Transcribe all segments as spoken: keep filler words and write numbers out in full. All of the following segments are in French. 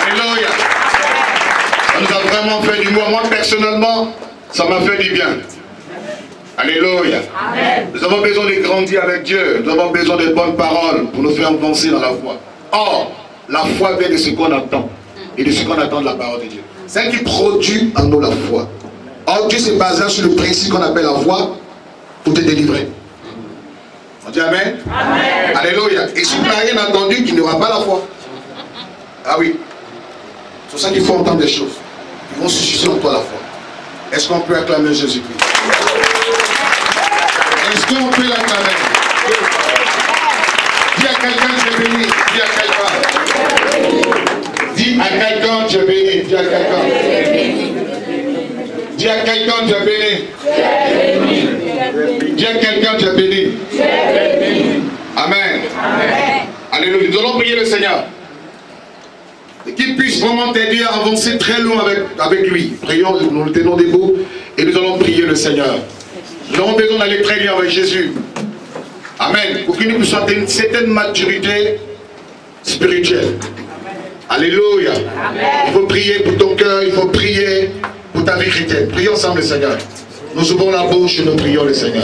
Alléluia. Ça nous a vraiment fait du bien. Moi, personnellement, ça m'a fait du bien. Alléluia. Amen. Nous avons besoin de grandir avec Dieu. Nous avons besoin de bonnes paroles pour nous faire avancer dans la foi. Or, la foi vient de ce qu'on entend et de ce qu'on attend de la parole de Dieu. C'est ce qui produit en nous la foi. Or, Dieu s'est basé sur le principe qu'on appelle la foi pour te délivrer. On dit Amen. Amen. Alléluia. Et si tu n'as rien entendu, tu n'auras pas la foi. Ah oui. C'est pour ça qu'il faut entendre des choses. Ils vont susciter en toi la foi. Est-ce qu'on peut acclamer Jésus-Christ? Est-ce qu'on peut l'acclamer? Dis à quelqu'un, Dieu béni. Dis à quelqu'un. Dis à quelqu'un, Dieu béni. Dis à quelqu'un. Dis à quelqu'un, Dieu béni. Dis à quelqu'un, Dieu béni. Amen. Amen. Alléluia. Nous allons prier le Seigneur. Et qu'il puisse vraiment t'aider à avancer très loin avec, avec lui. Prions, nous nous tenons debout et nous allons prier le Seigneur. Nous avons besoin d'aller très loin avec Jésus. Amen. Pour qu'il nous puisse atteindre une certaine maturité spirituelle. Amen. Alléluia. Amen. Il faut prier pour ton cœur, il faut prier pour ta vie chrétienne. Prions ensemble le Seigneur. Nous ouvrons la bouche et nous prions le Seigneur.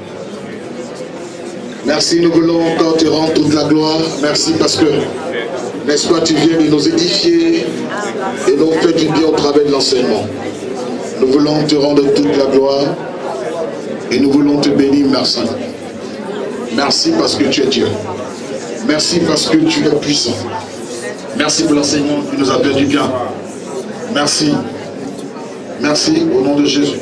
Merci, nous voulons encore te rendre toute la gloire. Merci parce que, n'est-ce pas, tu viens de nous édifier et nous faire du bien au travers de l'enseignement. Nous voulons te rendre toute la gloire et nous voulons te bénir. Merci. Merci parce que tu es Dieu. Merci parce que tu es puissant. Merci pour l'enseignement qui nous a fait du bien. Merci. Merci au nom de Jésus.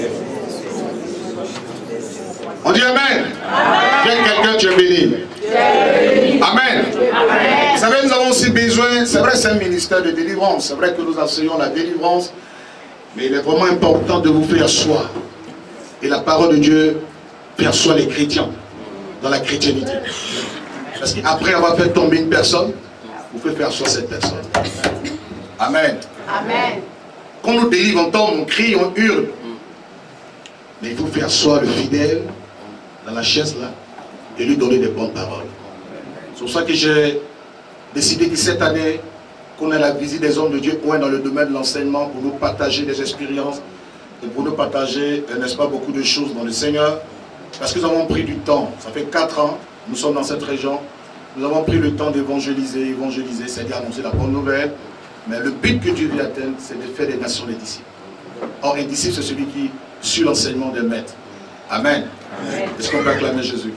On dit Amen. Viens quelqu'un, tu es béni. Amen. Amen. Vous savez, nous avons aussi besoin, c'est vrai, c'est un ministère de délivrance. C'est vrai que nous enseignons la délivrance. Mais il est vraiment important de vous faire asseoir. Et la parole de Dieu perçoit les chrétiens dans la chrétienté. Parce qu'après avoir fait tomber une personne, vous pouvez faire asseoir cette personne. Amen. Amen. Quand nous délivrons, on tombe, on crie, on hurle. Mais il faut faire asseoir le fidèle dans la chaise là et lui donner des bonnes paroles. C'est pour ça que j'ai décidé que cette année, qu'on ait la visite des hommes de Dieu, au moins dans le domaine de l'enseignement, pour nous partager des expériences et pour nous partager, n'est-ce pas, beaucoup de choses dans le Seigneur. Parce que nous avons pris du temps. Ça fait quatre ans, nous sommes dans cette région. Nous avons pris le temps d'évangéliser, évangéliser, c'est-à-dire annoncer la bonne nouvelle. Mais le but que Dieu veut atteindre, c'est de faire des nations des disciples. Or, un disciple, c'est celui qui suit l'enseignement des maîtres. Amen. Amen. Est-ce qu'on peut acclamer Jésus?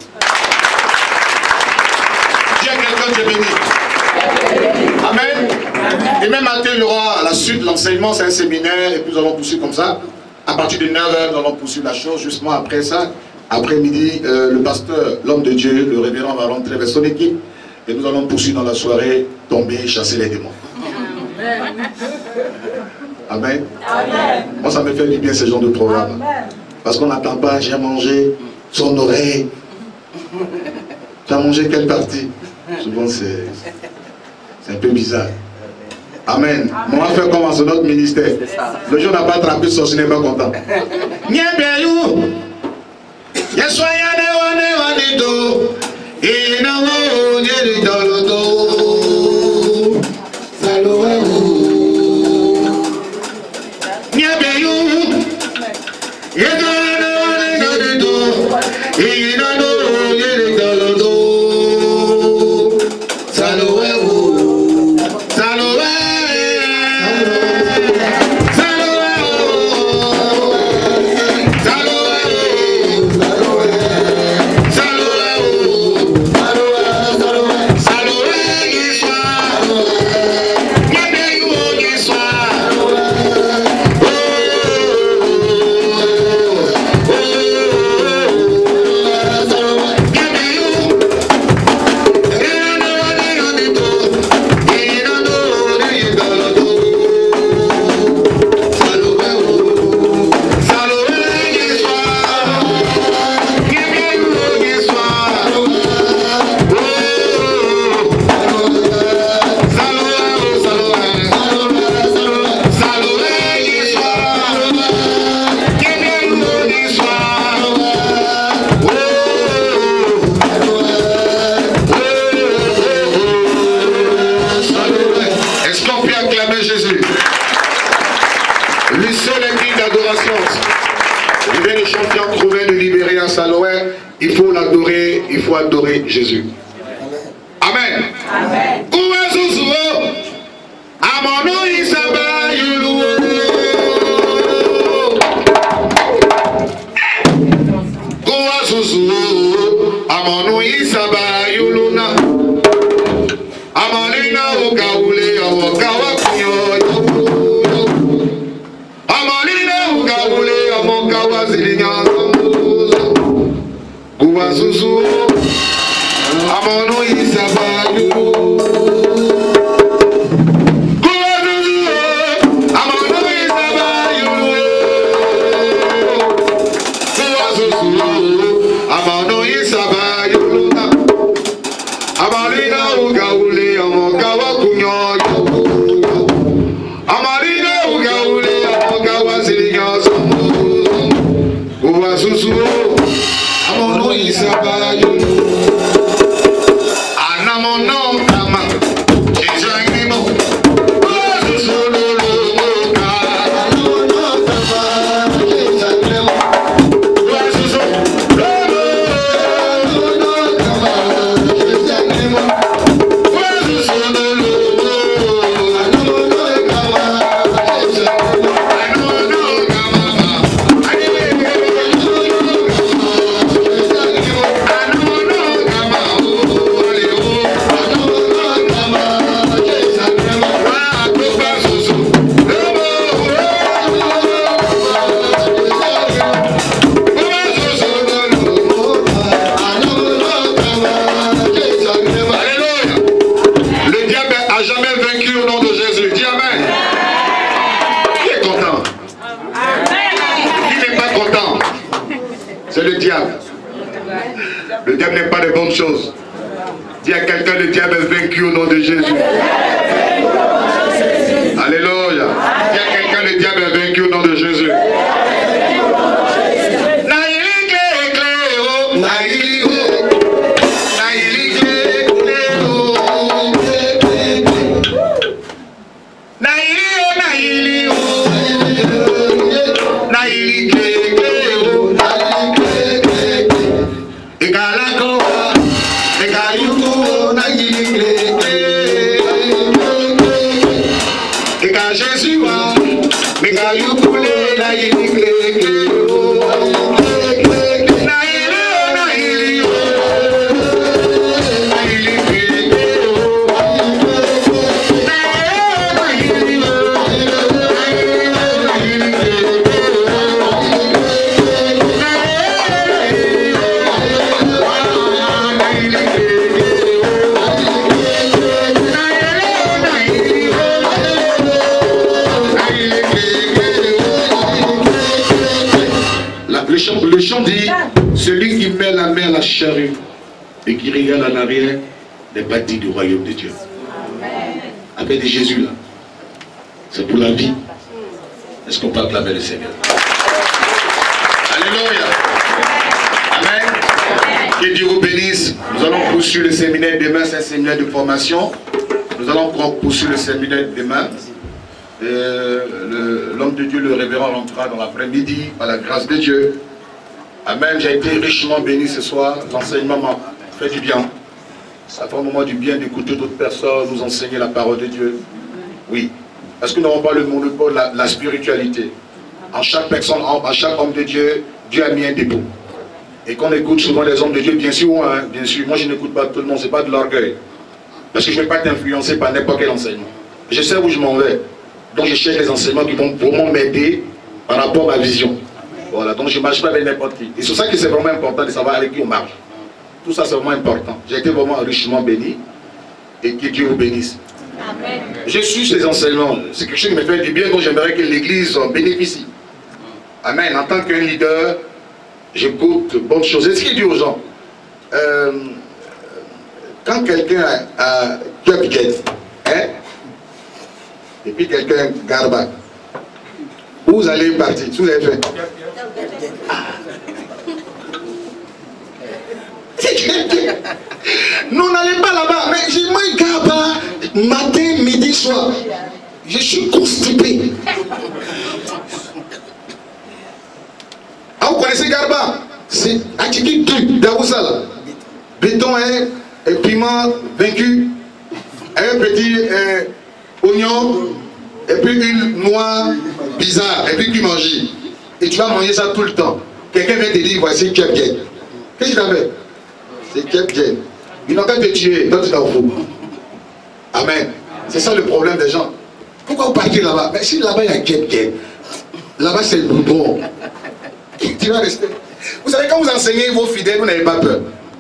Dis à quelqu'un, Dieu béni. Amen. Amen. Et même matin, il y aura à la suite de l'enseignement, c'est un séminaire, et puis nous allons poursuivre comme ça. À partir de neuf heures, nous allons poursuivre la chose. Justement après ça, après-midi, euh, le pasteur, l'homme de Dieu, le révérend va rentrer vers son équipe. Et nous allons poursuivre dans la soirée, tomber, chasser les démons. Amen. Amen. Amen. Moi, ça me fait du bien ce genre de programme. Amen. Parce qu'on n'attend pas, j'ai mangé son oreille. Tu as mangé quelle partie? Souvent, c'est un peu bizarre. Amen. Amen. On va faire comme dans notre ministère. Le jour n'a pas attrapé son, je n'est pas content. Salut. acclamer Jésus. Lui seul est digne d'adoration. Je viens de chanter en trouver de libérer à Saloué. Il faut l'adorer, il faut adorer Jésus. Amen. Amen. Le diable n'est pas de bonnes choses. Dis à quelqu'un, le diable est vaincu au nom de Jésus. Alléluia. Dis à quelqu'un, le diable est vaincu au nom de Jésus. Le chant dit, celui qui met la main à la charrue et qui regarde en arrière n'est pas digne du royaume de Dieu. Avec des Jésus là, c'est pour la vie. Est-ce qu'on peut acclamer le Seigneur? Alléluia. Amen. Que Dieu vous bénisse. Nous allons poursuivre le séminaire demain, c'est un séminaire de formation. Nous allons encore poursuivre le séminaire demain. L'homme de Dieu, le révérend, rentrera dans l'après-midi par la grâce de Dieu. Amen. J'ai été richement béni ce soir. L'enseignement m'a fait du bien. Ça fait un moment du bien d'écouter d'autres personnes nous enseigner la parole de Dieu. Oui. Parce que nous n'avons pas le monopole de la, la spiritualité. En chaque personne, en, en chaque homme de Dieu, Dieu a mis un dépôt. Et qu'on écoute souvent les hommes de Dieu, bien sûr, hein, bien sûr. Moi, je n'écoute pas tout le monde, ce n'est pas de l'orgueil. Parce que je ne vais pas être influencé par n'importe quel enseignement. Je sais où je m'en vais. Donc je cherche les enseignements qui vont vraiment m'aider par rapport à ma vision. Voilà, donc je ne marche pas avec n'importe qui. Et c'est ça que c'est vraiment important de savoir avec qui on marche. Tout ça c'est vraiment important. J'ai été vraiment richement béni et que Dieu vous bénisse. Amen. Je suis ces enseignements. C'est quelque chose qui me fait du bien, donc j'aimerais que l'Église en bénéficie. Amen. En tant qu'un leader, j'écoute bonnes choses. Et ce qu'il dit aux gens, euh, quand quelqu'un a club jet, hein, et puis quelqu'un garde, où vous allez partir, vous avez fait. Nous n'allons pas là-bas, mais j'ai moins garde matin, midi, soir. Je suis constipé. Ah, vous connaissez Garba? C'est Atiki Daoussa là. Béton et, et piment vaincu. Un petit euh, oignon. Et puis une noix bizarre. Et puis tu manges. Et tu vas manger ça tout le temps. Quelqu'un vient te dire, voici Kep Jen. Qu'est-ce que tu as fait? C'est Kep Jen. Ils n'ont qu'à te tuer. Toi tu t'en fous. Amen. C'est ça le problème des gens. Pourquoi vous partez là-bas? Mais si là-bas il y a Kep Jen. Là-bas c'est le bon. Tu vas rester. Vous savez, quand vous enseignez vos fidèles, vous n'avez pas peur.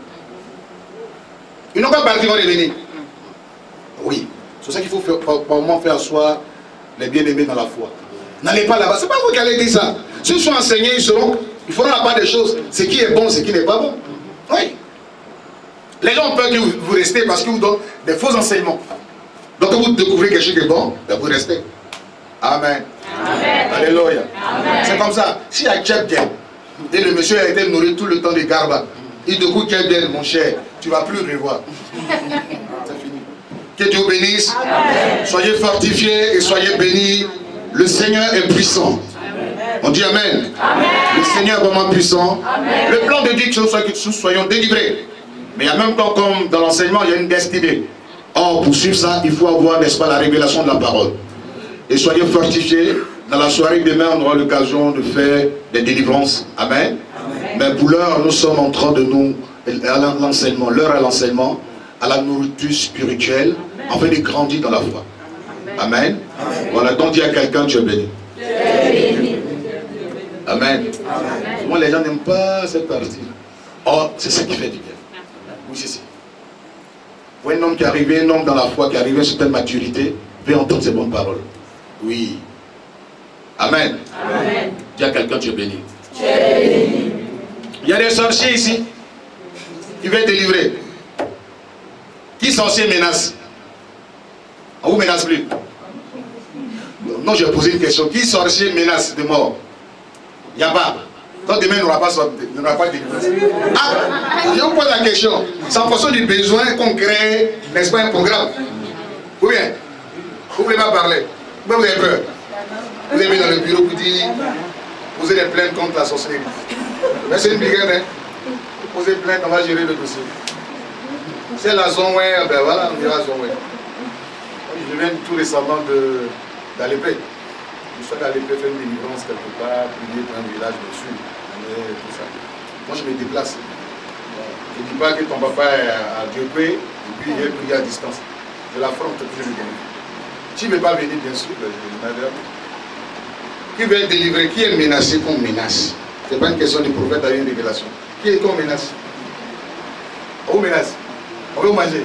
Ils n'ont pas parti, ils vont revenir. Oui. C'est ça qu'il faut faire, par moment faire asseoir les bien-aimés dans la foi. N'allez pas là-bas. C'est pas vous qui allez dire ça. Ceux qui sont enseignés, ils seront, ils feront la part des choses. Ce qui est bon, ce qui n'est pas bon. Oui. Les gens ont peur que vous, vous restez parce qu'ils vous donnent des faux enseignements. Donc quand vous découvrez quelque chose qui est bon, ben vous restez. Amen. Amen. Alléluia. C'est comme ça. Si il y a Kep Jen, et le monsieur a été nourri tout le temps de Garba, il découvre Kep Jen, mon cher, tu ne vas plus le revoir. C'est fini. Que Dieu bénisse. Amen. Soyez fortifiés et soyez bénis. Le Seigneur est puissant. Amen. On dit Amen. Amen. Le Seigneur est vraiment puissant. Amen. Le plan de Dieu, c'est que nous soyons délivrés. Mais en même temps, comme dans l'enseignement, il y a une destinée. Or, pour suivre ça, il faut avoir, n'est-ce pas, la révélation de la parole. Et soyez fortifiés. Dans la soirée de demain, on aura l'occasion de faire des délivrances. Amen. Amen. Mais pour l'heure, nous sommes en train de nous, à l'enseignement, l'heure à l'enseignement, à la nourriture spirituelle, afin de grandir dans la foi. Amen. Amen. Voilà, donc dis à quelqu'un, tu es béni. Amen. Amen. Moi, les gens n'aiment pas cette partie. Oh, c'est ça qui fait du bien. Oui, c'est ça. Vous voyez un homme qui est arrivé, un homme dans la foi qui est arrivé à une certaine maturité, veut entendre ces bonnes paroles. Oui. Amen. Amen. Dis à quelqu'un, tu es béni. Tu es béni. Il y a des sorciers ici qui veulent délivrer. Qui sorcier menace? On vous menace plus. Non, je vais poser une question. Qui sorcier menace de mort? Il n'y a pas. Donc demain, il n'y aura pas de délivrance. Ah, je vous pose la question. C'est en fonction du besoin qu'on crée, n'est-ce pas, un programme? Ou bien, vous ne voulez pas parler? Vous avez peur? Vous avez mis dans le bureau pour dire, posez des plaintes contre la sorcellerie. Mais c'est une brigade, hein? Posez plainte, on va gérer le dossier. C'est la zone, ouais, ben voilà, on dira zone, ouais. Je viens tout récemment d'Alépé. Je suis allé faire une délivrance quelque part, prier pour un village dessus. Tout ça. Moi, je me déplace. Je ne dis pas que ton papa est à Dieu près, et puis il est prié à distance. Je l'affronte, puis je me délivre. Tu ne veux pas venir, bien sûr, je m'adresse. Qui veut être délivré? Qui est menacé qu'on menace? Ce n'est pas une question du prophète à une révélation. Qui est qu'on menace? On vous menace. On veut manger.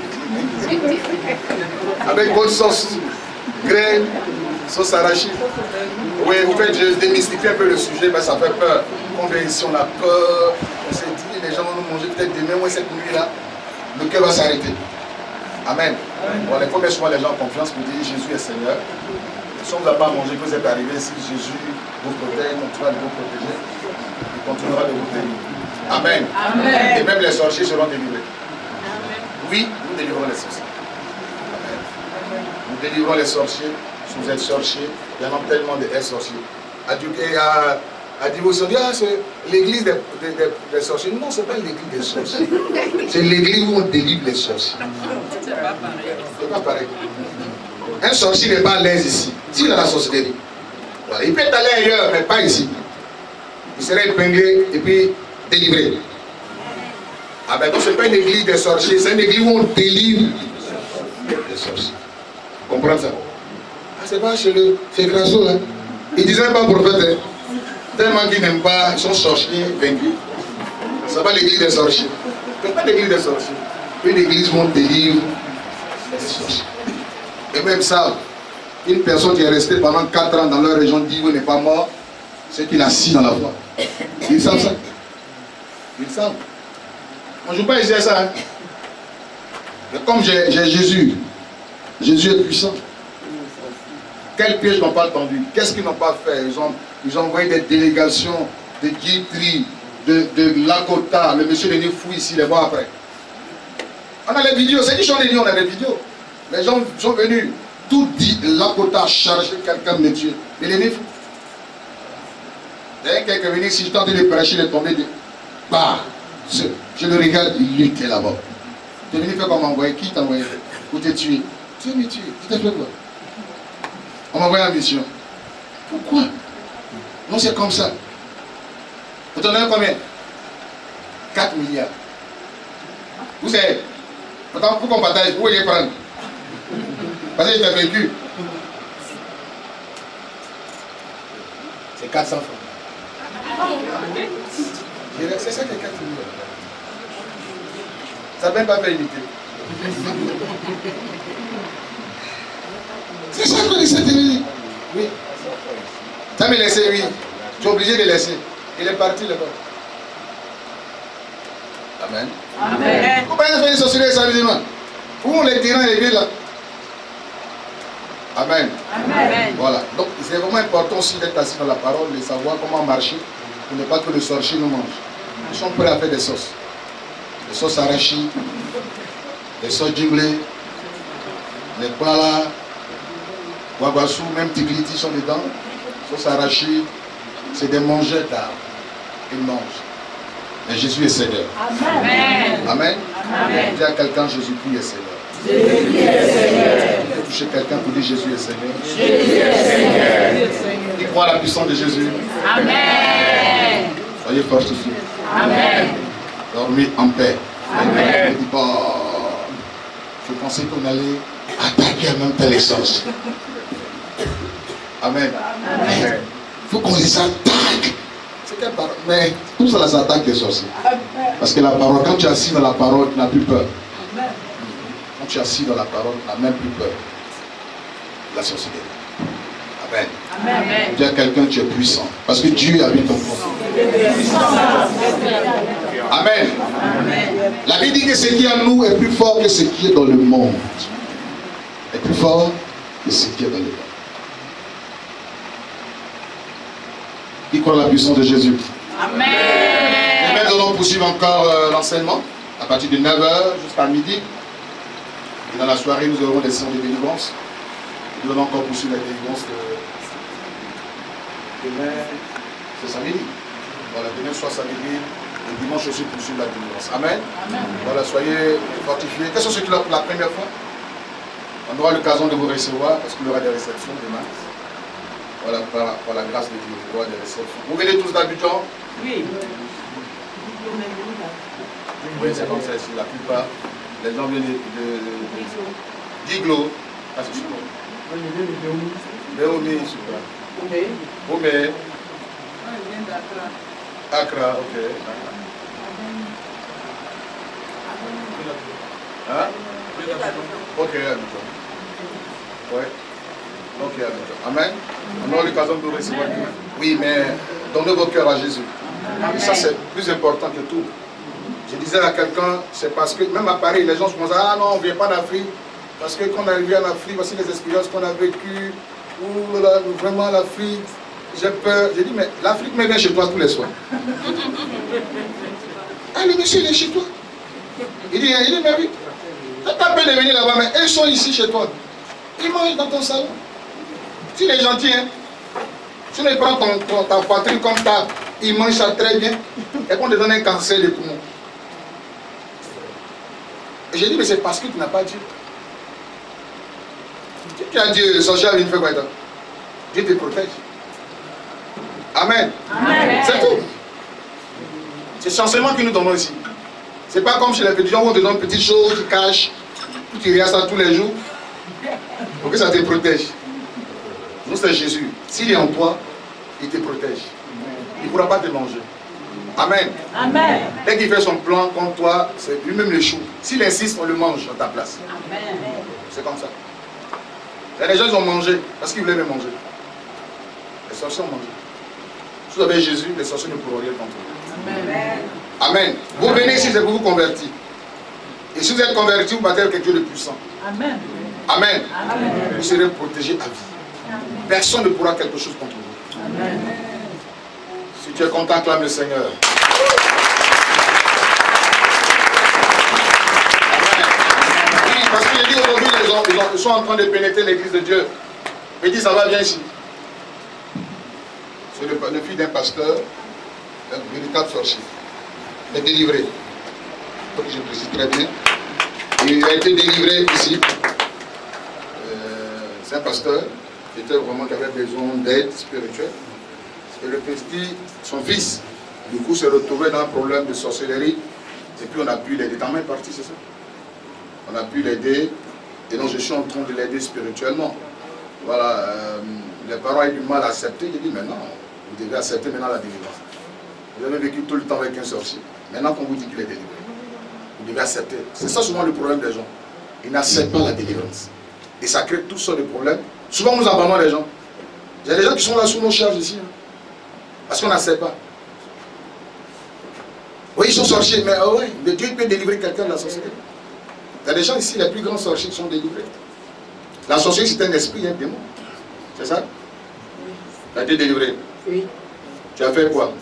Avec bonne sauce, graines, sauce arachide. Oui, vous faites, je démystifie un peu le sujet, mais ça fait peur. On vient ici, on a peur. On s'est dit, les gens vont nous manger peut-être demain ou cette nuit-là. Le cœur va s'arrêter. Amen. Bon, il faut mettre souvent les gens en confiance pour dire Jésus est Seigneur. Si on ne vous a pas mangé, que vous êtes arrivé, si Jésus vous protège, continuera de vous protéger, il continuera de vous délivrer. Amen. Amen. Et même les sorciers seront délivrés. Amen. Oui, nous délivrons les sorciers. Amen. Nous délivrons les sorciers. Si vous êtes sorciers, il y en a tellement de sorciers. À Divotion, on dit, ah, c'est l'église des, des, des, des sorciers. Non, ce n'est pas l'église des sorciers. C'est l'église où on délivre les sorciers. C'est pas pareil. C'est pas pareil. Un sorcier n'est pas à l'aise ici. S'il a la sorcellerie, voilà. Il peut être allé ailleurs, mais pas ici. Il serait épinglé et puis délivré. Ah ben donc ce n'est pas une église des sorciers, c'est une église où on délivre les sorciers. Vous comprenez ça? Ah, c'est pas chez le c'est Grasso là. Il disait pas prophète. Hein. Tellement qu'ils n'aiment pas, ils sont sorciers vaincus. Ce n'est pas l'église des sorciers. Ce n'est pas l'église des sorciers. Une église où on délivre les sorciers. Et même ça, une personne qui est restée pendant quatre ans dans leur région dit qu'il n'est pas mort, c'est qu'il a assis dans la foi. Ils savent ça. Ils savent. Moi, je ne veux pas essayer ça. Hein. Mais comme j'ai Jésus, Jésus est puissant. Quel piège n'ont pas tendu? Qu'est-ce qu'ils n'ont pas fait? Ils ont, ils ont envoyé des délégations de Guitry, de, de Lakota. Le monsieur est venu fouiller ici, les voir après. On a les vidéos. C'est qui j'en ai dit, on a les vidéos. Les gens sont venus. tout dit, l'apôtre a chargé quelqu'un de Dieu. Mais l'ennemi, dès quelqu'un est venu, si je tente de prêcher, il est tombé de. Bah, je le regarde, il était là-bas. Tu es venu faire comme m'envoyer. Qui t'a envoyé? Pour te tuer. Tu es me tuer. Tu t'es fait quoi? On m'a envoyé en mission. Pourquoi? Non, c'est comme ça. Vous t'en avez combien? quatre milliards. Vous savez, pourtant, pour qu'on partage, vous voulez prendre? Parce que j'étais vaincu. C'est quatre cents francs. C'est ça que quatre milliards. Ça ne peut même pas faire unité. C'est ça qu'on essaie de dire. Oui. Ça me laissé, oui. Tu es obligé de laisser. Il est parti là-bas. Amen. Amen. Pourquoi il a fait une sorcellerie samediment? Où on les tyrans et les villes là? Amen. Amen. Voilà. Donc c'est vraiment important aussi d'être assis dans la parole, de savoir comment marcher, pour ne pas que le sorcier nous mange. Ils sont prêts à faire des sauces. Des sauces arachides, des sauces jinglées, les plats, guaguassou, même tigliti sont dedans. Sauce arachide, c'est des mangeurs d'arbres. Ils mangent. Mais Jésus est Seigneur. Amen. Amen. Amen. Dis à quelqu'un, Jésus-Christ est Seigneur. Jésus est Seigneur. Tu peux toucher quelqu'un pour dire Jésus est Seigneur. Jésus est Seigneur. Il croit à la puissance de Jésus. Amen. Soyez fortifiés. Amen. Dormez en paix. Amen. Ne dis pas, je pensais qu'on allait attaquer en même temps les sorciers. Amen. Amen. Il faut qu'on les attaque. C'est quelle parole? Mais tout ça, ça attaque les sorciers. Parce que la parole, quand tu es assis dans la parole, tu n'as plus peur. Quand tu es assis dans la parole, tu n'as même plus peur. La sorcellerie. Amen. Amen. Dis à quelqu'un, tu es puissant. Parce que Dieu habite en toi. Amen. Amen. La Bible dit que ce qui est en nous est plus fort que ce qui est dans le monde. Est plus fort que ce qui est dans le monde. Qui croit à la puissance de Jésus? Amen. Et maintenant, nous allons poursuivre encore euh, l'enseignement à partir de neuf heures jusqu'à midi. Et dans la soirée, nous aurons des séances de délivrance. Nous allons encore poursuivre la délivrance de... demain, c'est samedi. Voilà, demain soir samedi, et dimanche aussi poursuivre la délivrance. Amen. Amen. Voilà, soyez fortifiés. Quels sont ceux qui l'ont pour la première fois? On aura l'occasion de vous recevoir parce qu'il y aura des réceptions demain. Voilà, par, par la grâce de Dieu, il y aura des réceptions. Vous venez tous d'Abidjan? Oui. Oui, c'est comme ça ici, la plupart. Les gens viennent de d'Iglo. Ah, c'est super. Léonie, super. Oumé. Accra, ok. Hein? Ok, Abidjan. Oui. Ok, Abidjan. Amen. On aura l'occasion de nous recevoir. Oui, mais donnez vos cœurs à Jésus. Et ça, c'est plus important que tout. Je disais à quelqu'un, c'est parce que, même à Paris, les gens se disent, ah non, on ne vient pas d'Afrique. Parce que quand on est arrivé en Afrique, voici les expériences qu'on a vécues. Ouh là, vraiment l'Afrique, j'ai peur. J'ai dit, mais l'Afrique me vient chez toi tous les soirs. Ah, le monsieur, il est chez toi. Il dit, il dit, mais oui. Tu n'as pas peur de venir là-bas, mais ils sont ici chez toi. Ils mangent dans ton salon. Si il est gentil, hein. Si on prend ton, ton, ta poitrine comme ça, il mange ça très bien. Et qu'on te donne un cancer de poumon. Et j'ai dit, mais c'est parce que tu n'as pas Dieu. Si tu as Dieu, le sorcier vient faire quoi? Dieu te protège. Amen. Amen. C'est tout. C'est ce enseignement que nous donnons ici. C'est pas comme chez les petits gens où on te donne une petite chose, tu caches, tu regardes ça tous les jours, pour que ça te protège. Nous, c'est Jésus. S'il est en toi, il te protège. Il ne pourra pas te manger. Amen. Amen. Dès qu'il fait son plan contre toi, c'est lui-même le chou. S'il insiste, on le mange à ta place. Amen. C'est comme ça. Il y a des gens qui ont mangé parce qu'ils voulaient me manger. Les sorciers ont mangé. Si vous avez Jésus, les sorciers ne pourront rien contre vous. Amen. Amen. Vous venez ici, c'est pour vous convertir. Et si vous êtes converti, vous battez avec Dieu le puissant. Amen. Amen. Amen. Vous serez protégé à vie. Personne ne pourra quelque chose contre vous. Amen. Si tu es content, acclame le Seigneur. Amen. parce que je dis aujourd'hui, les gens, ils, ont, ils sont en train de pénétrer l'église de Dieu. Il dit, ça va bien ici. C'est le, le fils d'un pasteur, un véritable sorcier. Il est délivré. Donc je précise très bien. Il a été délivré ici. Euh, C'est un pasteur qui était vraiment qui avait besoin d'aide spirituelle. Et le petit, son fils, du coup, s'est retrouvé dans un problème de sorcellerie. Et puis on a pu l'aider. Ta main est partie, c'est ça? On a pu l'aider. Et donc je suis en train de l'aider spirituellement. Voilà. Euh, les parents ont eu du mal à accepter. J'ai dit, mais non, vous devez accepter maintenant la délivrance. Vous avez vécu tout le temps avec un sorcier. Maintenant qu'on vous dit qu'il est délivré, vous devez accepter. C'est ça souvent le problème des gens. Ils n'acceptent pas la délivrance. Et ça crée toutes sortes de problèmes. Souvent nous abandonnons les gens. Il y a des gens qui sont là sous nos charges ici. Hein, parce qu'on n'accepte pas. Oui, ils sont sorciers, mais oh ouais, Dieu peut délivrer quelqu'un de la sorcellerie. Il y a des gens ici, les plus grands sorciers qui sont délivrés. La sorcellerie, c'est un esprit, un démon. C'est ça? Tu as été délivré? Oui. Tu as fait quoi?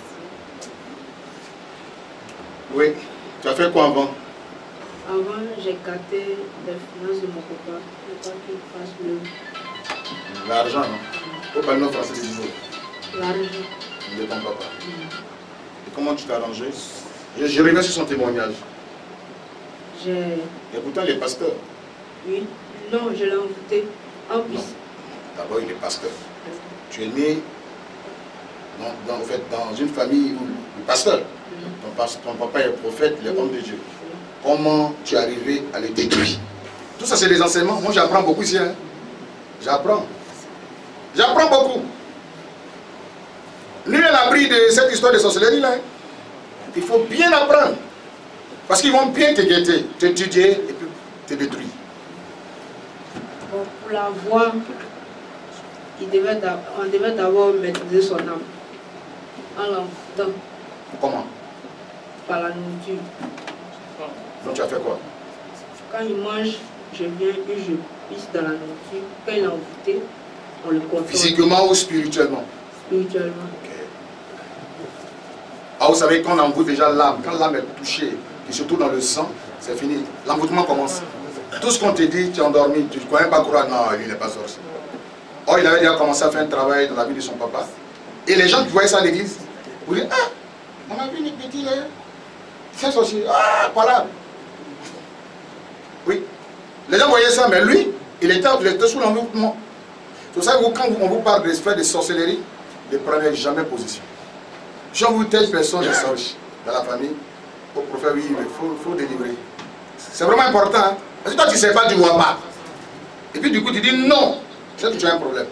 Oui. Tu as fait quoi avant? Avant, j'ai gâté les finances de mon papa. Je pas qu'il fasse le... L'argent, non? Au ballon français des niveaux. L'argent. De ton papa. Mm. Et comment tu t'es arrangé? Je, je reviens sur son témoignage. J'ai... Et pourtant, il est pasteur. Oui. Non, je l'ai envoûté. En plus. D'abord, il est pasteur. Tu es né dans, dans, en fait, dans une famille où le pasteur, ton, ton papa est prophète, il est homme de Dieu. Comment tu es arrivé à le détruire? Tout ça, c'est des enseignements. Moi, j'apprends beaucoup ici. Hein. J'apprends. J'apprends beaucoup. Lui, il a appris de cette histoire de sorcellerie là. Il faut bien apprendre. Parce qu'ils vont bien te guetter, t'étudier et puis te détruire. Bon, pour la voix, il devait on devait d'abord maîtriser son âme. En l'envoûtant. Comment? Par la nourriture. Donc tu as fait quoi? Quand il mange, je viens et je pisse dans la nourriture. Quand il est envoûté, on le contrôle. Physiquement ou spirituellement? Spirituellement. Okay. Ah, vous savez, quand on envoûte déjà l'âme, quand l'âme est touchée, et surtout dans le sang, c'est fini. L'envoûtement commence. Tout ce qu'on te dit, tu es endormi, tu ne connais pas quoi. Non, il n'est pas sorcier. Or, il avait déjà commencé à faire un travail dans la vie de son papa. Et les gens qui voyaient ça à l'église, vous disaient, ah, on a vu les petits là, c'est sorcier. Ah, pas là. Oui. Les gens voyaient ça, mais lui, il était, il était sous l'envoûtement. C'est pour ça que vous, quand on vous parle de l'esprit de sorcellerie, ne prenez jamais position. Si on vous telle personne est sorcier dans la famille, au prophète, oui, il faut, faut délivrer. C'est vraiment important. Hein? Parce que toi, tu ne sais pas, tu ne vois pas. Et puis du coup, tu dis non. C'est que tu as un problème.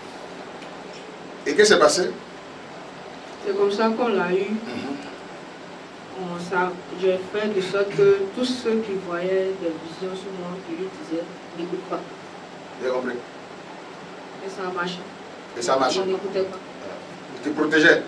Et qu'est-ce qui s'est passé? C'est comme ça qu'on l'a eu. Mm-hmm. J'ai fait de sorte que tous ceux qui voyaient des visions sur moi, qui lui disaient, n'écoute pas. J'ai compris. Et ça a marché. Et ça a marché. On n'écoutait pas. Tu protégeais.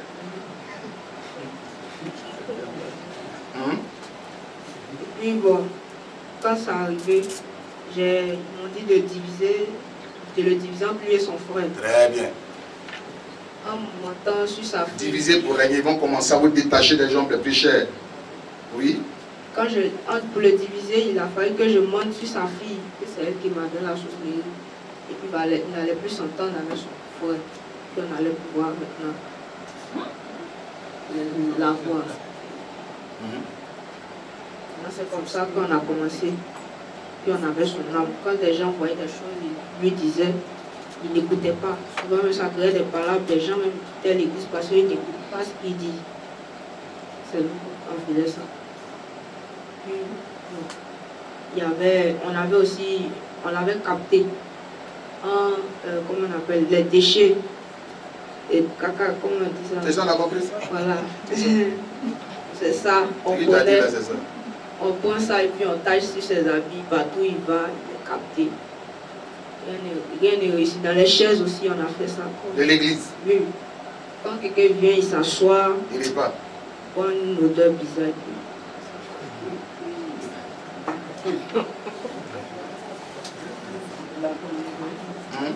Mm-hmm. Et puis bon, quand ça arrivé, ils m'ont dit de diviser, de le diviser entre lui et son frère. Très bien. En montant sur sa fille. Diviser pour régner, ils vont commencer à vous détacher des gens les plus chers. Oui. Quand je, pour le diviser, il a fallu que je monte sur sa fille, que c'est elle qui m'a donné la sorcellerie. Et puis bah, il n'allait plus s'entendre avec son frère. Puis on allait pouvoir maintenant la voir. Mm-hmm. C'est comme ça qu'on a commencé. Puis on avait son âme. Quand des gens voyaient des choses, ils lui disaient, ils n'écoutaient pas. Souvent même ça créait des palabres, des gens même quittaient l'église parce qu'ils n'écoutent pas ce qu'il dit. C'est nous qu'on faisait ça. Puis, bon, il y avait, on avait aussi, on avait capté un, euh, comment on appelle, les déchets. Et caca, comment on dit ça? C'est ça, on a compris ça? Voilà. C'est ça. On Qui connaît, t'a dit là, c'est ça? On prend ça et puis on tâche sur ses habits, partout il va, il est capté. Rien n'est réussi. Dans les chaises aussi, on a fait ça. De l'église? Oui. Quand quelqu'un vient, il s'assoit. Il n'est pas. On prend une odeur bizarre. Hum?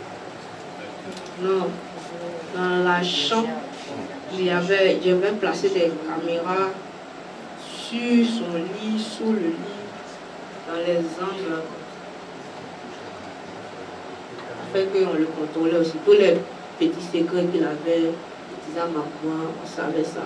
Non. Dans la chambre, il y avait, j'avais placé des caméras sur son lit, sous le lit. dans les angles, fait qu'on le contrôlait aussi. Tous les petits secrets qu'il avait, il disait à ma maman, on savait ça.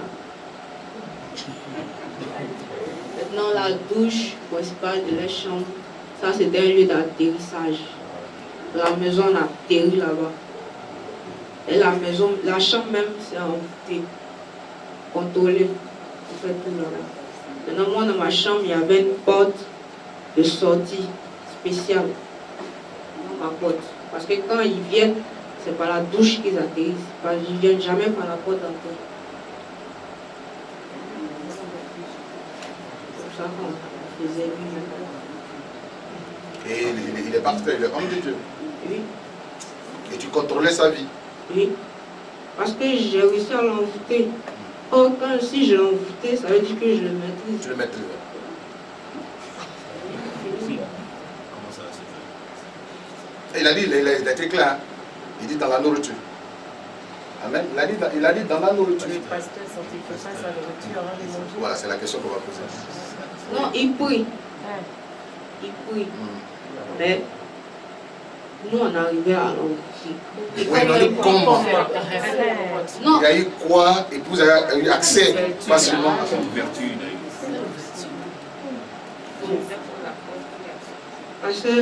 Maintenant, la douche principale de la chambre, ça c'était un lieu d'atterrissage. La maison, on a atterri là-bas. Et la maison, la chambre même, c'est envoûté, contrôlé. On fait tout là-bas. Maintenant, moi, dans ma chambre, il y avait une porte de sortie spéciale dans ma porte. Parce que quand ils viennent, c'est par la douche qu'ils atterrissent. Ils ne viennent jamais par la porte d'entrée. C'est comme ça qu'on faisait lui-même. Et il, il est parfait, il est homme de Dieu. Oui. Et tu contrôlais sa vie. Oui. Parce que j'ai réussi à l'envoûter. Or, quand si je l'ai envoûté, ça veut dire que je le maîtrise. Tu le maîtrises. Il a dit, il a, il a été clair. Il dit dans la nourriture. Amen. Il a dit, il a dit dans la nourriture. Les pasteurs sont ils font pas sa nourriture avant de manger. Voilà, c'est la question qu'on va poser. Non, il prie. Ah. Il prie. Hmm. Mais nous, on arrivait à l'envoûter. Oui, non, il comment Non. Il a eu quoi? Et vous avez eu accès facilement à son ouverture. Parce que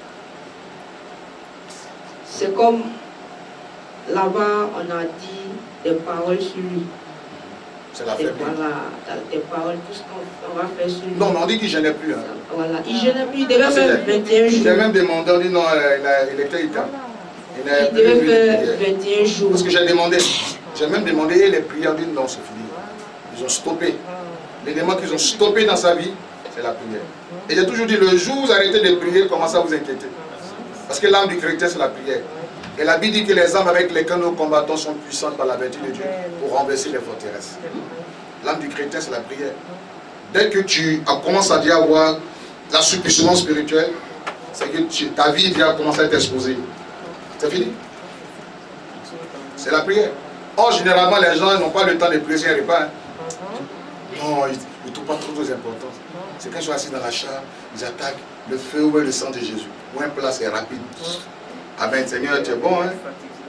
c'est comme là-bas, on a dit des paroles sur lui. C'est la Et faiblesse. voilà, des paroles, tout ce qu'on va faire sur lui. Non, mais on dit qu'il ne gênait plus. Hein. Voilà, il gênait plus, il devait Parce faire que vingt et un J'ai jours. même demandé, on dit non, il, a, il était éteint. Il n'avait Il plus devait de faire prière. vingt et un jours. Parce que j'ai demandé, j'ai même demandé, et les prières, on dit non, c'est fini. Ils ont stoppé. L'élément qu'ils ont stoppé dans sa vie, c'est la prière. Et j'ai toujours dit, le jour où vous arrêtez de prier, commencez à vous inquiéter. Parce que l'âme du chrétien, c'est la prière. Et la Bible dit que les armes avec lesquelles nous combattons sont puissantes par la vertu de Dieu pour renverser les forteresses. L'âme du chrétien, c'est la prière. Dès que tu commences à dire avoir l'assouplissement spirituel, c'est que tu, ta vie vient commencer à être exposée. C'est fini. C'est la prière. Or, généralement, les gens n'ont pas le temps de prier sur un repas. Hein. Non, ils ne trouvent pas trop d'importance. C'est quand ils sont assis dans la chambre, ils attaquent le feu ou le sang de Jésus. Ou un plat, c'est rapide. Amen, Seigneur, tu es bon, hein?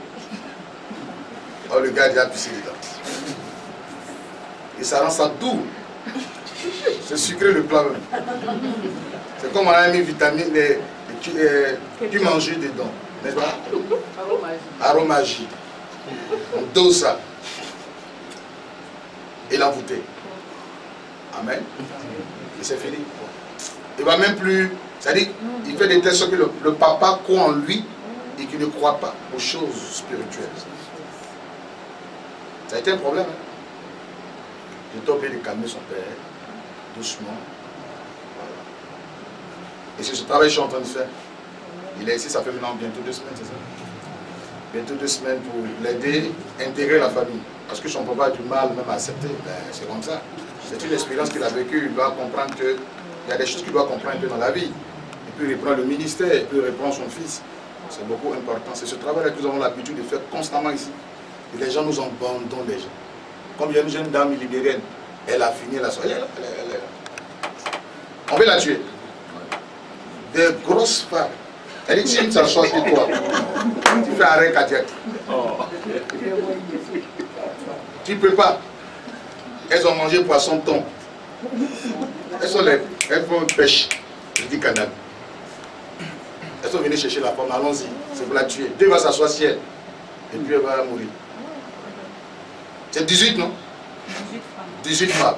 Oh, le gars a déjà pissé dedans. Et ça rend ça doux. C'est sucré le plat même. C'est comme on a mis vitamine, et, tu, et, tu manges dedans. N'est-ce pas? Aromagie. On dose ça. Et l'envoûter. Amen. Et c'est fini. Il ne va même plus. C'est-à-dire, il fait des tests que le, le papa croit en lui et qu'il ne croit pas aux choses spirituelles. Ça a été un problème. Hein? J'étais obligé de calmer son père, doucement. Voilà. Et c'est ce travail que je suis en train de faire. Il est ici, ça fait maintenant bientôt deux semaines, c'est ça? Bientôt deux semaines pour l'aider, intégrer la famille. Parce que son papa a du mal même à accepter. Ben, c'est comme ça. C'est une expérience qu'il a vécue. Il doit comprendre qu'il y a des choses qu'il doit comprendre un peu dans la vie. Et puis il reprend le ministère, et puis il reprend son fils. C'est beaucoup important. C'est ce travail-là que nous avons l'habitude de faire constamment ici. Et les gens nous abandonnent, les gens. Comme il y a une jeune dame libérienne, elle a fini la soirée. Elle est là, elle est là, elle est là. On veut la tuer. Des grosses femmes. Elle dit, tiens, ça change de toi. Tu fais arrêt cardiaque. Tu ne peux pas. Elles ont mangé poisson thon. Elles sont les. Elles font pêche. Je dis canal. Elles sont venues chercher la femme. Allons-y. C'est pour la tuer. Dieu va s'asseoir sur elle. Et puis elle va mourir. C'est dix-huit, non? dix-huit femmes.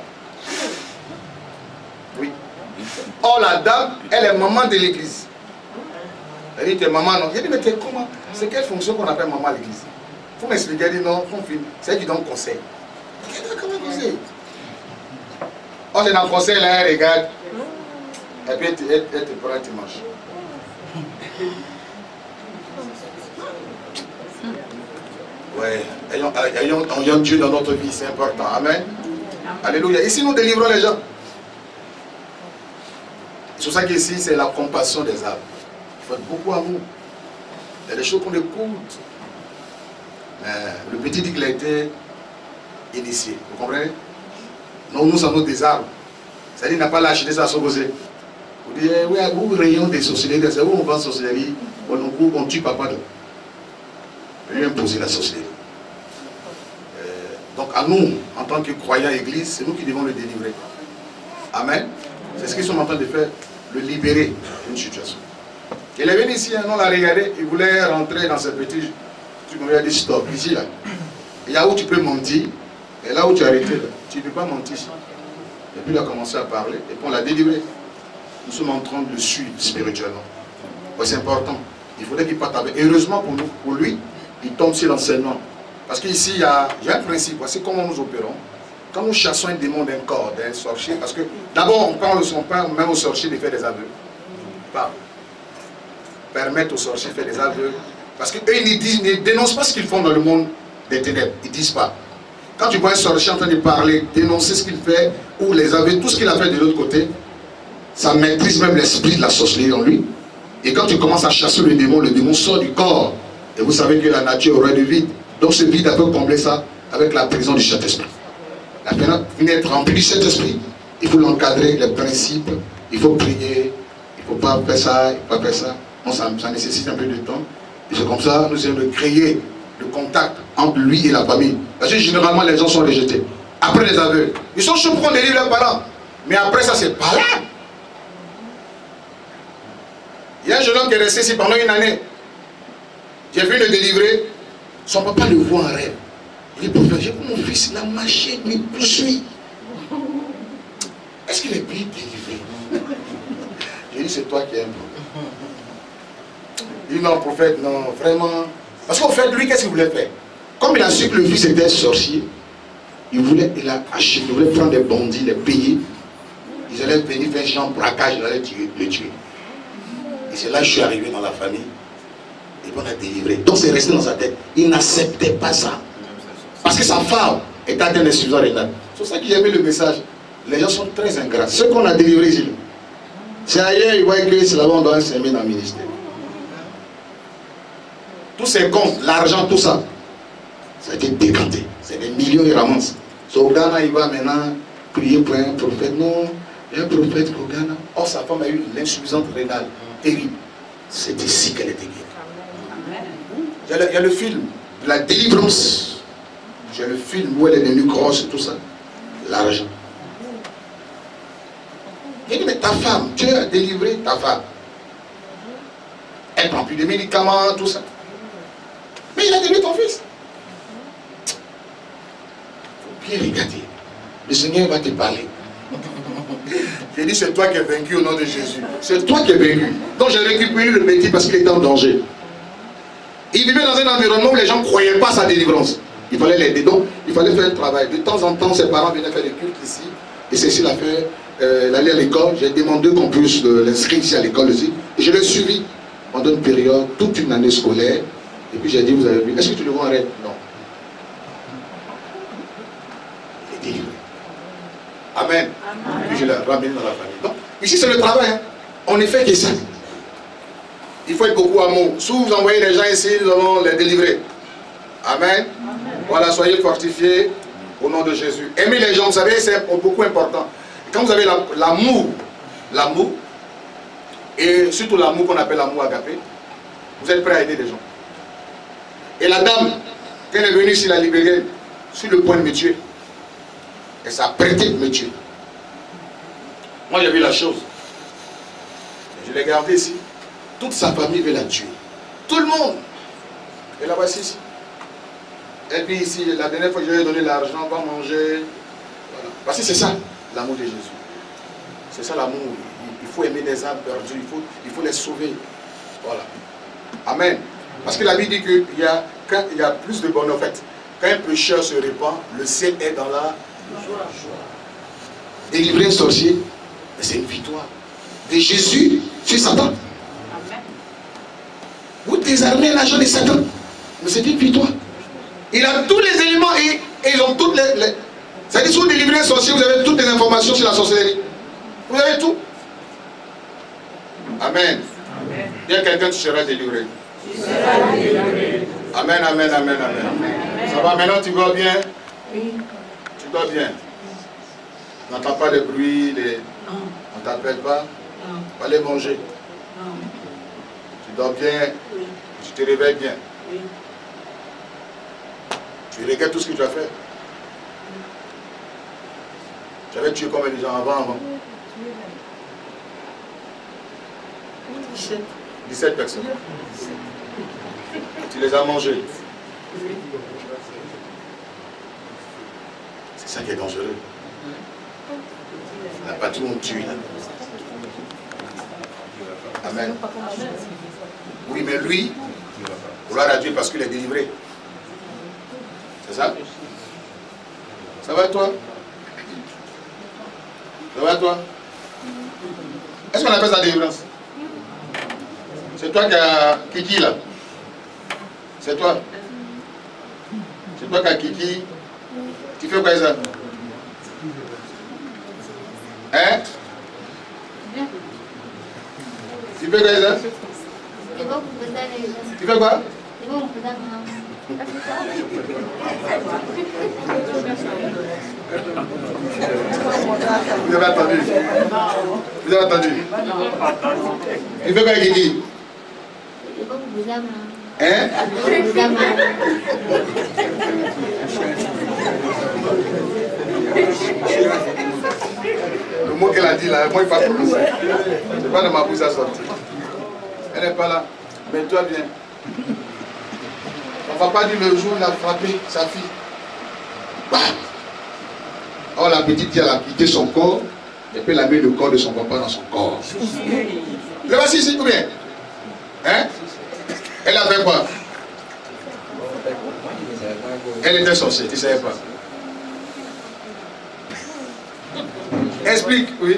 Oui. Or, la dame, elle est maman de l'église. Elle dit, t'es maman, non? J'ai dit, mais t'es comment? C'est quelle fonction qu'on appelle maman à l'église? Il faut m'expliquer. Elle dit, non, c'est elle qui donne conseil. Comment conseil? Or, c'est dans le conseil, là, elle regarde. Et puis, elle te, elle, elle te prend, elle te mange. Ouais, ayons, ayons, ayons Dieu dans notre vie, c'est important. Amen. Alléluia. Ici, nous délivrons les gens. C'est pour ça qu'ici, c'est la compassion des âmes. Il faut beaucoup amour. Il y a des choses qu'on écoute. Mais le petit dit qu'il a été initié. Vous comprenez? Non, nous sommes des armes. C'est-à-dire qu'il n'a pas lâché ça à s'opposer. Vous dites, oui, vous rayons des sorcelleries, c'est où on vend sorcellerie, on, on, on tue papa. Je vais imposer la sorcellerie. Euh, donc à nous, en tant que croyants église, c'est nous qui devons le délivrer. Amen. C'est ce qu'ils sont en train de faire, le libérer d'une situation. Il est venu ici, on l'a regardé, il voulait rentrer dans ce petit truc, on lui a dit stop, ici là. Il y a où tu peux mentir, et là où tu as arrêté, là, tu ne peux pas mentir. Et puis il a commencé à parler, et puis on l'a délivré. Nous sommes en train de le suivre spirituellement. Ouais, c'est important. Il faudrait qu'il parte avec. Heureusement pour nous, pour lui, il tombe sur l'enseignement. Parce qu'ici, il y a, il y a un principe. Voici comment nous opérons. Quand nous chassons un démon d'un corps, d'un sorcier, parce que d'abord, on parle de son père, même au sorcier de faire des aveux. Pas. Permettre aux sorciers de faire des aveux. Parce qu'eux, ils ne, ne dénoncent pas ce qu'ils font dans le monde des ténèbres. Ils ne disent pas. Quand tu vois un sorcier en train de parler, dénoncer ce qu'il fait, ou les aveux, tout ce qu'il a fait de l'autre côté, ça maîtrise même l'esprit de la sorcellerie en lui. Et quand tu commences à chasser le démon, le démon sort du corps. Et vous savez que la nature aurait du vide. Donc ce vide, elle peut combler ça avec la prison du Saint-Esprit. La peine d'être rempli du Saint-Esprit, il faut l'encadrer, les principes, il faut prier, il ne faut pas faire ça, il ne faut pas faire ça. Non, ça, ça nécessite un peu de temps. Et c'est comme ça, nous essayons de créer le contact entre lui et la famille. Parce que généralement, les gens sont rejetés. Après les aveux, ils sont chauds pour qu'on délivre leurs parents. Mais après ça, c'est pas là. Il y a un jeune homme qui est resté ici pendant une année. J'ai vu le délivrer. Son papa le voit en rêve. Il dit, prophète, j'ai vu mon fils, il a marché, il me poursuit. Est-ce qu'il est bien délivré? J'ai dit, c'est toi qui aimes. Il dit, non, prophète, non, vraiment. Parce qu'au fait, lui, qu'est-ce qu'il voulait faire? Comme il a su que le fils était sorcier, il voulait, il a acheté, il voulait prendre des bandits, les payer. Ils allaient venir faire un champ braquage, ils allaient tuer, le tuer. Et c'est là que je suis arrivé dans la famille. Et puis on a délivré. Donc c'est resté dans sa tête. Il n'acceptait pas ça. Parce que sa femme était atteinte d'insuffisance rénale. C'est pour ça que j'ai aimé le message. Les gens sont très ingrats. Ceux qu'on a délivrés ici, c'est ailleurs, ils voient que c'est là-bas on doit s'aimer dans le ministère. Tous ces comptes, l'argent, tout ça, ça a été décanté. C'est des millions de ramasses. So, au Ghana, il va maintenant prier pour un prophète. Non, il y a un prophète au Ghana. Or, sa femme a eu l'insuffisance rénale terrible. C'est ici qu'elle était guérie. Il y, a le, il y a le film de la délivrance. J'ai le film où elle est devenue grosse et tout ça. L'argent. Il dit, mais ta femme, tu as délivré ta femme. Elle prend plus de médicaments, tout ça. Mais il a délivré ton fils. Il faut bien regarder. Le Seigneur va te parler. J'ai dit, c'est toi qui es vaincu au nom de Jésus. C'est toi qui es vaincu. Donc j'ai récupéré le petit parce qu'il était en danger. Il vivait dans un environnement où les gens ne croyaient pas à sa délivrance. Il fallait l'aider. Donc il fallait faire un travail. De temps en temps, ses parents venaient faire des cultes ici. Et Cécile a fait euh, l'aller à l'école. J'ai demandé qu'on puisse euh, l'inscrire ici à l'école aussi. Et je l'ai suivi pendant une période, toute une année scolaire. Et puis j'ai dit, vous avez vu, est-ce que tu le vois en rêve? Non. Il est délivré. Amen. Amen. Et puis je l'ai ramené dans la famille. Donc, ici c'est le travail. Hein. On ne fait que ça. Il faut être beaucoup amour. Si vous envoyez les gens ici, nous allons les délivrer. Amen. Amen. Voilà, soyez fortifiés au nom de Jésus. Aimez les gens, vous savez, c'est beaucoup important. Quand vous avez l'amour, l'amour, et surtout l'amour qu'on appelle l'amour agapé, vous êtes prêt à aider les gens. Et la dame, quand elle est venue ici, la libérer, sur le point de me tuer. Elle s'est prêtée de me tuer. Moi, j'ai vu la chose. Je l'ai gardée ici. Toute sa famille veut la tuer. Tout le monde. Et la voici ici. Et puis ici, la dernière fois que je lui ai donné l'argent, on va manger. Voilà. Parce que c'est ça, l'amour de Jésus. C'est ça l'amour. Il faut aimer les âmes perdues. Il faut, il faut les sauver. Voilà. Amen. Parce que la Bible dit qu'il y a, quand il y a plus de bonheur. En fait, quand un pécheur se répand, le ciel est dans la joie. Délivrer un sorcier, c'est une victoire. De Jésus sur Satan. Vous désarmez l'agent de Satan. Mais c'est une victoire. Il a tous les éléments et, et ils ont toutes les... les... C'est-à-dire, si vous délivrez un sorcier, vous avez toutes les informations sur la sorcellerie. Vous avez tout. Amen. Amen. Il y a quelqu'un qui sera délivré. Tu seras délivré. Amen, amen, amen, amen, amen. Ça va, maintenant tu vas bien? Oui. Tu vas bien? On n'entend pas de bruit, les... on ne t'appelle pas? Non. Pas aller manger. Non. Tu dors bien. Oui. Tu te réveilles bien. Oui. Tu regrettes tout ce que tu as fait. Tu avais tué combien de gens avant, avant? dix-sept. dix-sept personnes. Tu les as mangés. C'est ça qui est dangereux. La patrie, on tue là. Amen. Oui, mais lui, gloire à Dieu parce qu'il est délivré. C'est ça? Ça va toi? Ça va toi? Est-ce qu'on appelle ça délivrance? C'est toi qui as Kiki là? C'est toi? C'est toi qui as Kiki? Tu fais quoi ça? Hein? Tu fais quoi ça? Tu fais quoi? Vous avez entendu? Vous avez entendu? Tu fais quoi Kiki? Hein? Le mot qu'elle a dit là, moi il ne faut pas prononcer. C'est pas de ma bouche à sortir. Elle n'est pas là. Mais toi viens. On ne va pas dire le jour où il a frappé sa fille. Bah! Oh, la petite fille elle a quitté son corps et puis elle a mis le corps de son papa dans son corps. Le voici ici combien? Hein? Elle a fait quoi? Elle était sorcière, tu ne savais pas. Explique, oui.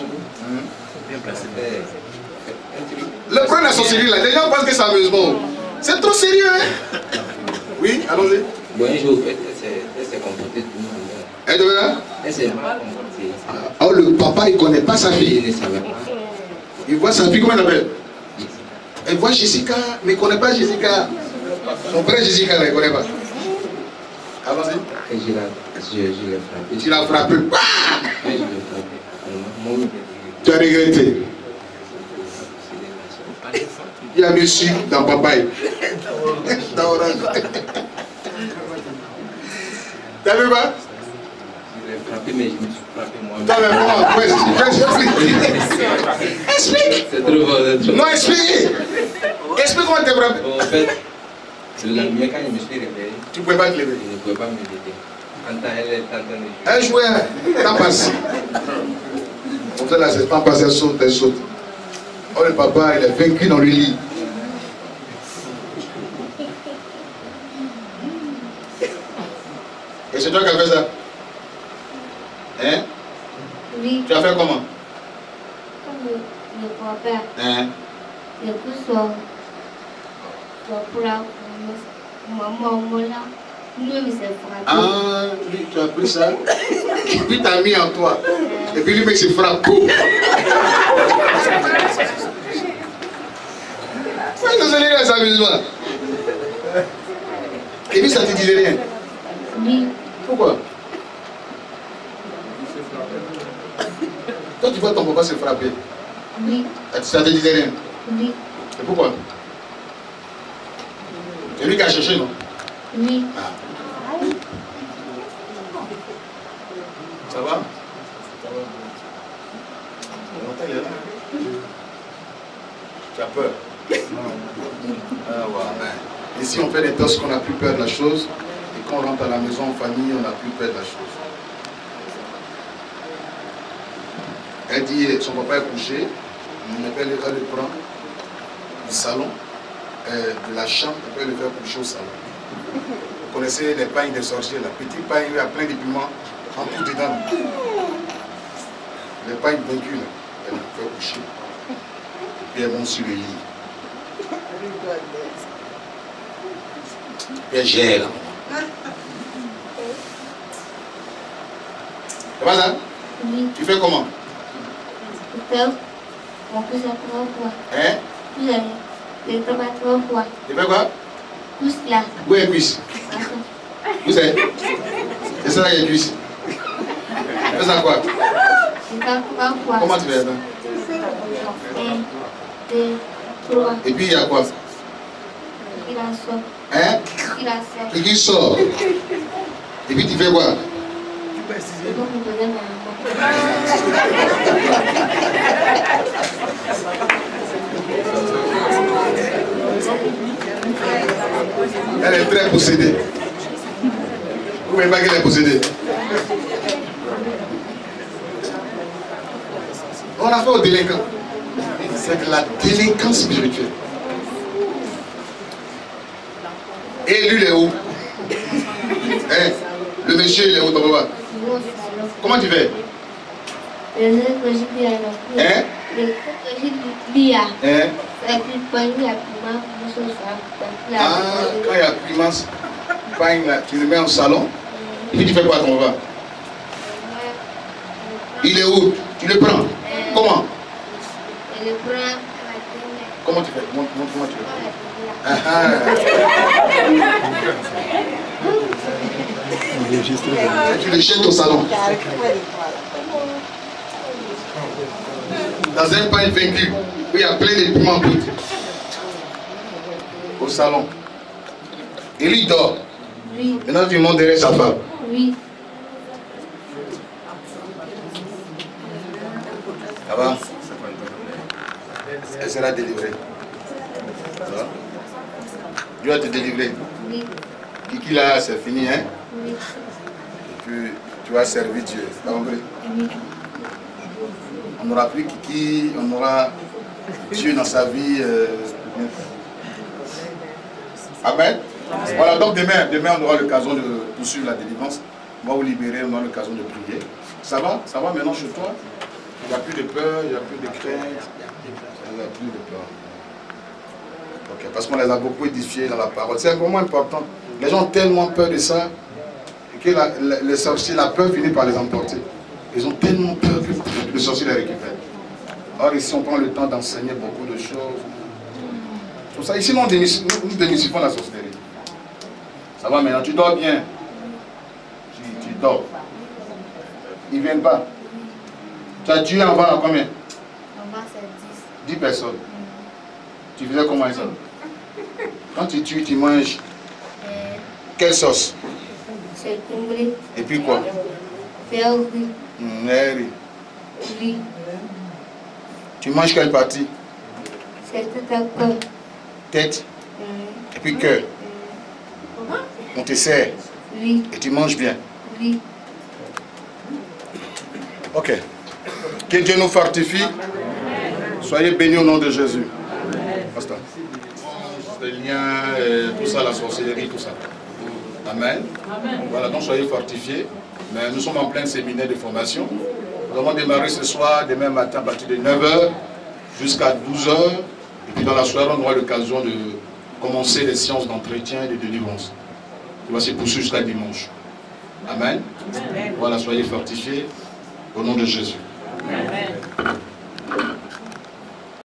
Le problème de la sorcellerie là, les gens pensent que c'est amusement. C'est trop sérieux, hein? Oui, allons-y. Bon, un jour, elle s'est comportée tout le monde. Elle devait là? Elle s'est mal comportée. Oh, le papa, il ne connaît pas sa fille. Il ne savait pas. Il voit sa fille, comment elle s'appelle? Elle voit Jessica, mais il ne connaît pas Jessica. Son frère Jessica, elle ne connaît pas. Allons-y. Et je l'ai frappé. Et tu l'as frappé. Ah! Et je l'ai frappé. Tu as regretté. Il y a monsieur dans papaye. Dans orange. T'as vu pas? Je l'ai frappé, mais je me suis frappé moi-même. T'as vu moi? Explique. Explique. C'est trop bon, c'est trop bon. Non, explique. Explique comment t'es frappé. Bon, en fait, le lendemain, quand je me suis réveillé, Tu ne pouvais pas te lever. je ne pouvais pas me lever. Quand elle est en train de Un jouer. joueur, t'as passé. On fait là, c'est pas passé, elle saute, elle saute. Oh, le papa, il est vaincu dans le lit. Et c'est toi qui as fait ça? Hein? Oui, Tu as fait comment? comme le, le papa, Hein? le coup soit, soit pour la maman, maman là, lui il s'est frappé. Ah, lui, tu as pris ça. Puis tu as mis en toi. Et puis lui, il se frappe. Pourquoi ça se dit les amusements? Et puis ça ne te disait rien. Oui, Pourquoi? Toi, tu vois ton papa se frapper. oui, Ça ne te disait rien. oui, Et pourquoi? C'est lui qui a cherché, non? oui. Ah. Ça va? Ça va. Longtemps, il est là. Tu as peur? Ah, ouais. Ici, on fait des tosses qu'on n'a plus peur de la chose. Et quand on rentre à la maison en famille, on n'a plus peur de la chose. Elle dit, son papa est couché. Elle le prend du salon, euh, de la chambre, et puis elle le fait coucher au salon. Vous connaissez les pagnes des sorciers, la petite pagne, il y a plein de piments en tout dedans. Les pagnes vaincues, là, elle le fait coucher. Et puis elle monte sur le lit. Et elle gère là. Ça va ça? Oui, Tu fais comment? peut-être on peut se trois fois. Hein? Vous allez, les trois trois fois. Tu fais quoi? Tous là. Où est cuisse? Vous êtes? C'est ça là, il y a cuisse. Tu fais ça quoi? C'est pas trois fois. Comment tu fais ça? Un, deux, trois. Et puis il y a quoi? Il en sort. Hein? Il en sort. Et qui sort? Et puis tu fais quoi? C'est comme vous donnez ma maman. Elle est très possédée. Vous ne voyez pas qu'elle est possédée? On a fait au délinquant. C'est de la délinquance spirituelle. Et lui, il est où? Hein? Le monsieur, il est où, ton papa? Comment tu fais? Le truc que je dis à la Hein? Le truc que je dis à Hein? c'est qu'il pogne la piment, nous sommes ça. Ah, quand il y a Clémence, bang, là, tu le mets en salon. Et puis tu fais quoi, ton papa? Il est où? Tu le prends? Comment? Je le prends. Comment tu fais? Montre, montre comment tu fais. Ah, ah. Tu le jettes au salon. Dans un pain vaincu, où il y a plein de piments bruts. Au salon. Et lui il dort. Oui. Maintenant tu montes derrière sa femme. Oui. Ça va? Elle sera délivrée. Ça va? Dieu va te délivrer. Oui. Dis qu'il a, c'est fini, hein? Oui. Et puis tu vas servir Dieu. T'as compris? Oui. On n'aura plus Kiki, on aura Dieu dans sa vie. Euh... Amen. Voilà, donc demain, demain on aura l'occasion de poursuivre la délivrance. On va vous libérer, on aura l'occasion de prier. Ça va? Ça va maintenant chez toi? Il n'y a plus de peur, il n'y a plus de crainte. Il n'y a plus de peur. Ok, parce qu'on les a beaucoup édifiés dans la parole. C'est vraiment important. Les gens ont tellement peur de ça que la, la, les sorciers, la peur finit par les emporter. Ils ont tellement peur que le sorcier les récupère. Or ici on prend le temps d'enseigner beaucoup de choses. Pour ça, ici nous, nous démystifions la sorcellerie. Ça va maintenant, tu dors bien. Tu, tu dors. Ils ne viennent pas. Tu as tué en bas à combien? En bas c'est dix. dix personnes. Tu faisais comment ça? Quand tu tues, tu manges Euh, quelle sauce? c'est comblé. Et puis quoi? Faire oui. Mmh, riz. Oui. Tu manges quelle partie? C'est tout à quoi? Tête Euh, et puis cœur. euh, On te sert Oui. et tu manges bien. Oui. Ok. Que Dieu nous fortifie. Soyez bénis au nom de Jésus. Basta. Les liens, euh, tout ça, la sorcellerie, tout ça. Amen. Voilà, donc soyez fortifiés. Mais nous sommes en plein séminaire de formation. Nous allons démarrer ce soir, demain matin, à partir de neuf heures jusqu'à douze heures. Et puis dans la soirée, on aura l'occasion de commencer les séances d'entretien et de délivrance. On va se poursuivre jusqu'à dimanche. Amen. Voilà, soyez fortifiés au nom de Jésus.